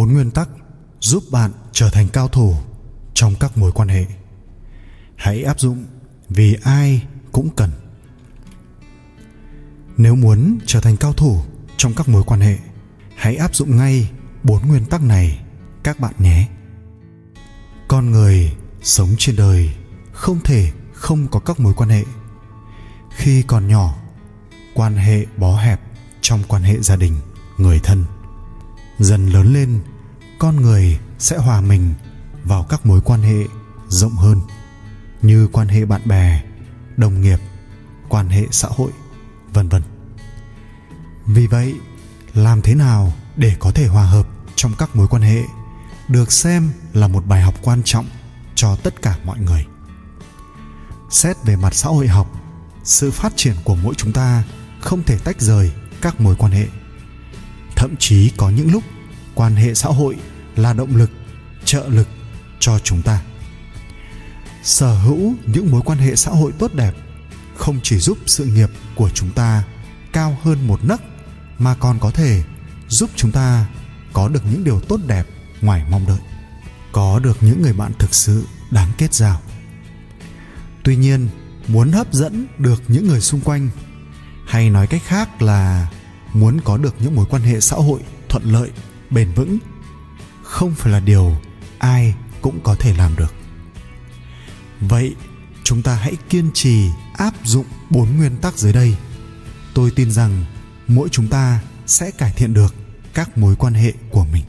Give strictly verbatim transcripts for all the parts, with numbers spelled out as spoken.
Bốn nguyên tắc giúp bạn trở thành cao thủ trong các mối quan hệ. Hãy áp dụng vì ai cũng cần. Nếu muốn trở thành cao thủ trong các mối quan hệ, hãy áp dụng ngay bốn nguyên tắc này các bạn nhé. Con người sống trên đời không thể không có các mối quan hệ. Khi còn nhỏ, quan hệ bó hẹp trong quan hệ gia đình, người thân. Dần lớn lên, con người sẽ hòa mình vào các mối quan hệ rộng hơn, như quan hệ bạn bè, đồng nghiệp, quan hệ xã hội, vân vân. Vì vậy, làm thế nào để có thể hòa hợp trong các mối quan hệ được xem là một bài học quan trọng cho tất cả mọi người. Xét về mặt xã hội học, sự phát triển của mỗi chúng ta không thể tách rời các mối quan hệ. Thậm chí có những lúc quan hệ xã hội là động lực, trợ lực cho chúng ta. Sở hữu những mối quan hệ xã hội tốt đẹp không chỉ giúp sự nghiệp của chúng ta cao hơn một nấc, mà còn có thể giúp chúng ta có được những điều tốt đẹp ngoài mong đợi, có được những người bạn thực sự đáng kết giao. Tuy nhiên, muốn hấp dẫn được những người xung quanh, hay nói cách khác là muốn có được những mối quan hệ xã hội thuận lợi, bền vững, không phải là điều ai cũng có thể làm được. Vậy, chúng ta hãy kiên trì áp dụng bốn nguyên tắc dưới đây. Tôi tin rằng mỗi chúng ta sẽ cải thiện được các mối quan hệ của mình.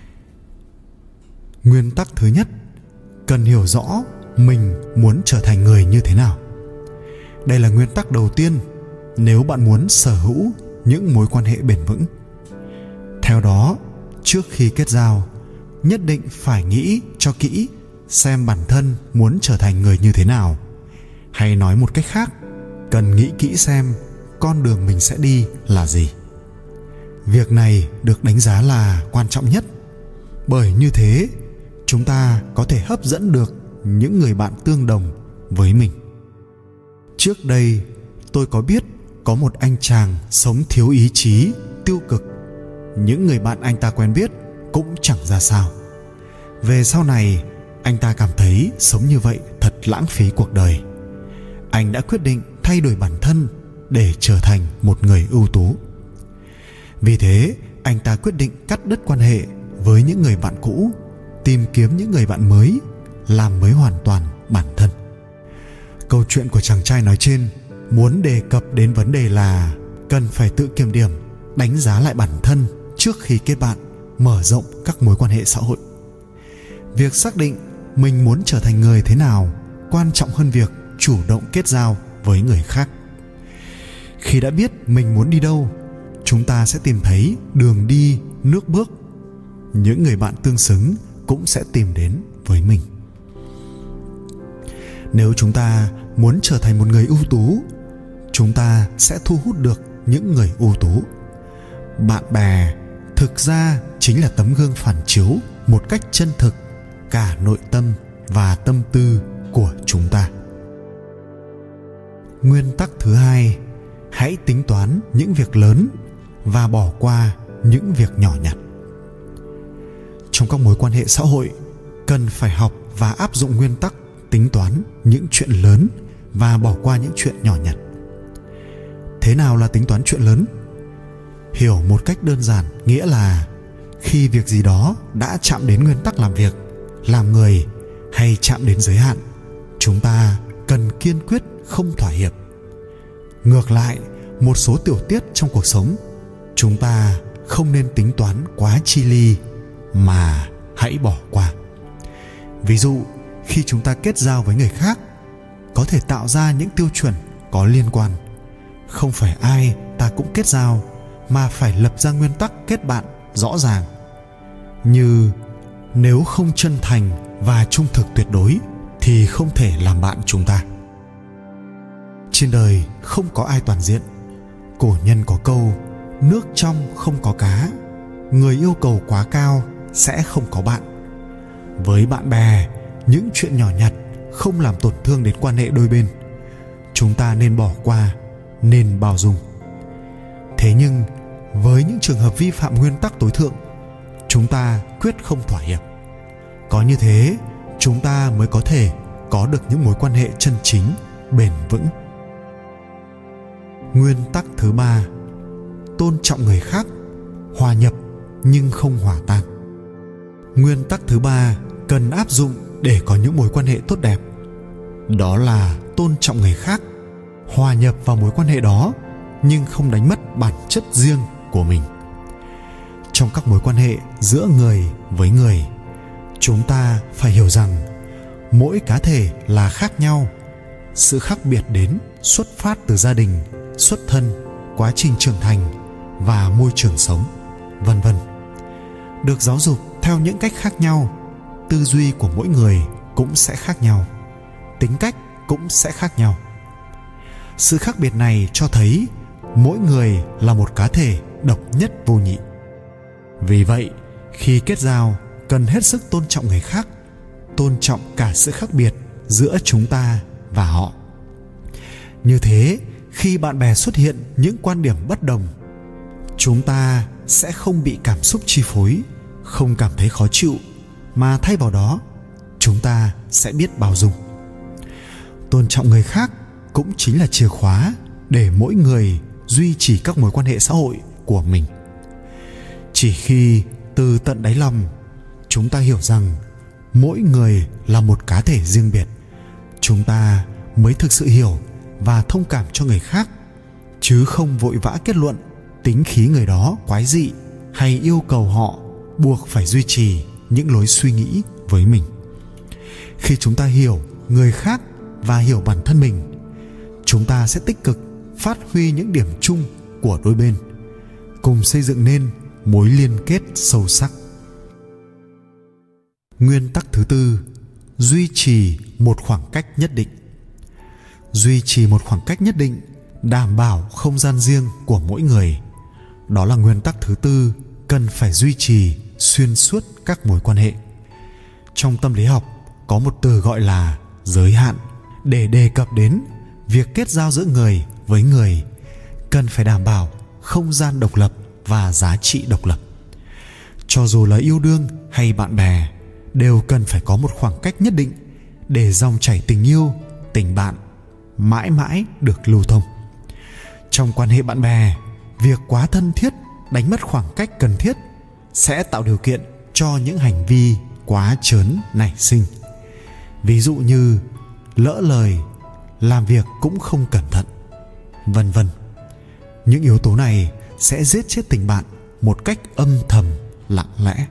Nguyên tắc thứ nhất, cần hiểu rõ mình muốn trở thành người như thế nào. Đây là nguyên tắc đầu tiên nếu bạn muốn sở hữu những mối quan hệ bền vững. Theo đó, trước khi kết giao, nhất định phải nghĩ cho kỹ xem bản thân muốn trở thành người như thế nào. Hay nói một cách khác, cần nghĩ kỹ xem con đường mình sẽ đi là gì. Việc này được đánh giá là quan trọng nhất, bởi như thế chúng ta có thể hấp dẫn được những người bạn tương đồng với mình. Trước đây, tôi có biết có một anh chàng sống thiếu ý chí, tiêu cực. Những người bạn anh ta quen biết cũng chẳng ra sao. Về sau này, anh ta cảm thấy sống như vậy thật lãng phí cuộc đời. Anh đã quyết định thay đổi bản thân để trở thành một người ưu tú. Vì thế, anh ta quyết định cắt đứt quan hệ với những người bạn cũ, tìm kiếm những người bạn mới, làm mới hoàn toàn bản thân. Câu chuyện của chàng trai nói trên muốn đề cập đến vấn đề là cần phải tự kiểm điểm, đánh giá lại bản thân trước khi kết bạn, mở rộng các mối quan hệ xã hội. Việc xác định mình muốn trở thành người thế nào quan trọng hơn việc chủ động kết giao với người khác. Khi đã biết mình muốn đi đâu, chúng ta sẽ tìm thấy đường đi, nước bước. Những người bạn tương xứng cũng sẽ tìm đến với mình. Nếu chúng ta muốn trở thành một người ưu tú, chúng ta sẽ thu hút được những người ưu tú. Bạn bè thực ra chính là tấm gương phản chiếu một cách chân thực cả nội tâm và tâm tư của chúng ta. Nguyên tắc thứ hai, hãy tính toán những việc lớn và bỏ qua những việc nhỏ nhặt. Trong các mối quan hệ xã hội, cần phải học và áp dụng nguyên tắc tính toán những chuyện lớn và bỏ qua những chuyện nhỏ nhặt. Thế nào là tính toán chuyện lớn? Hiểu một cách đơn giản nghĩa là khi việc gì đó đã chạm đến nguyên tắc làm việc, làm người hay chạm đến giới hạn, chúng ta cần kiên quyết không thỏa hiệp. Ngược lại, một số tiểu tiết trong cuộc sống, chúng ta không nên tính toán quá chi ly mà hãy bỏ qua. Ví dụ, khi chúng ta kết giao với người khác, có thể tạo ra những tiêu chuẩn có liên quan. Không phải ai ta cũng kết giao, mà phải lập ra nguyên tắc kết bạn rõ ràng. Như nếu không chân thành và trung thực tuyệt đối thì không thể làm bạn chúng ta. Trên đời không có ai toàn diện. Cổ nhân có câu, nước trong không có cá, người yêu cầu quá cao sẽ không có bạn. Với bạn bè, những chuyện nhỏ nhặt không làm tổn thương đến quan hệ đôi bên. Chúng ta nên bỏ qua, nên bao dung. Thế nhưng, với những trường hợp vi phạm nguyên tắc tối thượng, chúng ta quyết không thỏa hiệp. Có như thế, chúng ta mới có thể có được những mối quan hệ chân chính, bền vững. Nguyên tắc thứ ba, tôn trọng người khác, hòa nhập nhưng không hòa tan. Nguyên tắc thứ ba cần áp dụng để có những mối quan hệ tốt đẹp. Đó là tôn trọng người khác, hòa nhập vào mối quan hệ đó nhưng không đánh mất bản chất riêng của mình. Trong các mối quan hệ giữa người với người, chúng ta phải hiểu rằng mỗi cá thể là khác nhau. Sự khác biệt đến xuất phát từ gia đình, xuất thân, quá trình trưởng thành và môi trường sống, vân vân. Được giáo dục theo những cách khác nhau, tư duy của mỗi người cũng sẽ khác nhau, tính cách cũng sẽ khác nhau. Sự khác biệt này cho thấy mỗi người là một cá thể độc nhất vô nhị. Vì vậy, khi kết giao, cần hết sức tôn trọng người khác, tôn trọng cả sự khác biệt giữa chúng ta và họ. Như thế, khi bạn bè xuất hiện những quan điểm bất đồng, chúng ta sẽ không bị cảm xúc chi phối, không cảm thấy khó chịu, mà thay vào đó, chúng ta sẽ biết bao dung. Tôn trọng người khác cũng chính là chìa khóa để mỗi người duy trì các mối quan hệ xã hội của mình. Chỉ khi từ tận đáy lòng chúng ta hiểu rằng mỗi người là một cá thể riêng biệt, chúng ta mới thực sự hiểu và thông cảm cho người khác, chứ không vội vã kết luận tính khí người đó quái dị hay yêu cầu họ buộc phải duy trì những lối suy nghĩ với mình. Khi chúng ta hiểu người khác và hiểu bản thân mình, chúng ta sẽ tích cực phát huy những điểm chung của đôi bên, cùng xây dựng nên mối liên kết sâu sắc. Nguyên tắc thứ tư, duy trì một khoảng cách nhất định. Duy trì một khoảng cách nhất định, đảm bảo không gian riêng của mỗi người. Đó là nguyên tắc thứ tư cần phải duy trì xuyên suốt các mối quan hệ. Trong tâm lý học có một từ gọi là giới hạn để đề cập đến việc kết giao giữa người với người cần phải đảm bảo không gian độc lập và giá trị độc lập. Cho dù là yêu đương hay bạn bè, đều cần phải có một khoảng cách nhất định để dòng chảy tình yêu, tình bạn mãi mãi được lưu thông. Trong quan hệ bạn bè, việc quá thân thiết đánh mất khoảng cách cần thiết sẽ tạo điều kiện cho những hành vi quá trớn nảy sinh. Ví dụ như lỡ lời, làm việc cũng không cẩn thận, vân vân. Những yếu tố này sẽ giết chết tình bạn một cách âm thầm, lặng lẽ.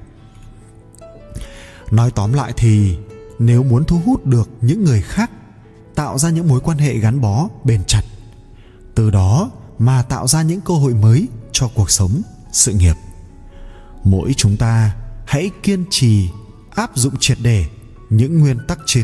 Nói tóm lại thì nếu muốn thu hút được những người khác, tạo ra những mối quan hệ gắn bó bền chặt, từ đó mà tạo ra những cơ hội mới cho cuộc sống, sự nghiệp, mỗi chúng ta hãy kiên trì áp dụng triệt để những nguyên tắc trên.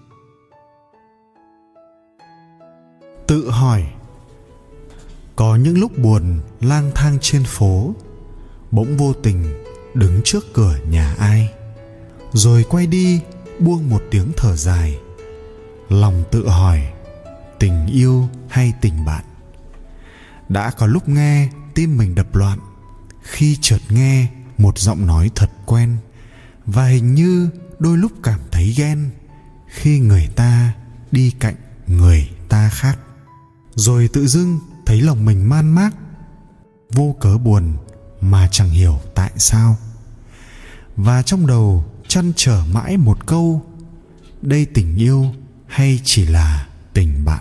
Tự hỏi: có những lúc buồn lang thang trên phố, bỗng vô tình đứng trước cửa nhà ai, rồi quay đi buông một tiếng thở dài. Lòng tự hỏi: tình yêu hay tình bạn? Đã có lúc nghe tim mình đập loạn, khi chợt nghe một giọng nói thật quen, và hình như đôi lúc cảm thấy ghen khi người ta đi cạnh người ta khác. Rồi tự dưng thấy lòng mình man mác, vô cớ buồn mà chẳng hiểu tại sao. Và trong đầu trăn trở mãi một câu: đây tình yêu hay chỉ là tình bạn?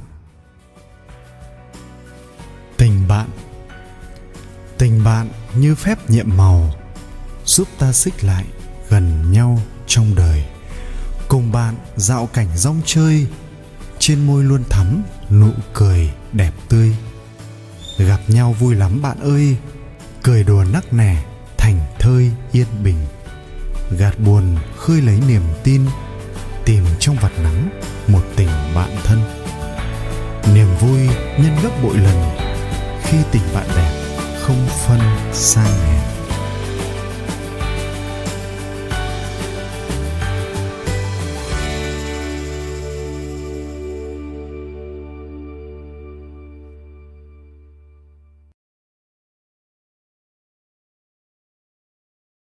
Tình bạn Tình bạn như phép nhiệm màu, giúp ta xích lại gần nhau trong đời. Cùng bạn dạo cảnh rong chơi, trên môi luôn thắm nụ cười đẹp tươi. Gặp nhau vui lắm bạn ơi, cười đùa nắc nẻ thành thơi yên bình. Gạt buồn khơi lấy niềm tin, tìm trong vạt nắng một tình bạn thân. Niềm vui nhân gấp bội lần, khi tình bạn đẹp không phân sang hèn.